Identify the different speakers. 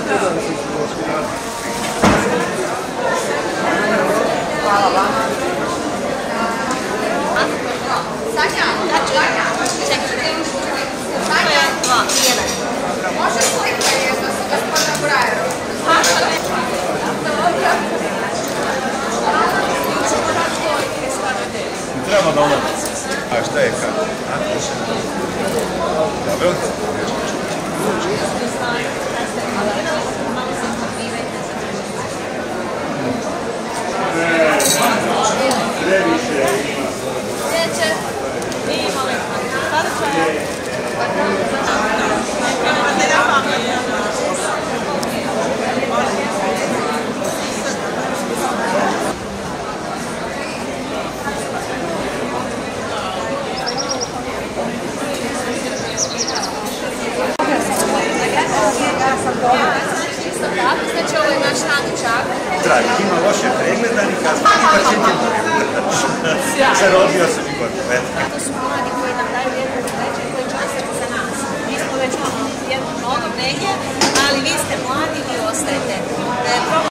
Speaker 1: Hvala vam.
Speaker 2: Sanja, čekaj. Sanja, 2, 1. Može slika jedna sa gospodinom Brajerom?
Speaker 3: Treba da ono... A šta je kako? Dobro?
Speaker 2: Znači ovo je naš Naničak.
Speaker 3: Dragi, ima loše pregledani kasno i pacijenti zarodio sam i gotovo.
Speaker 2: To su mladi koji nam daju lijepo leđe i koji će ostati za nas. Mi smo već jednom nogom negdje, ali vi ste mladi i ostajete.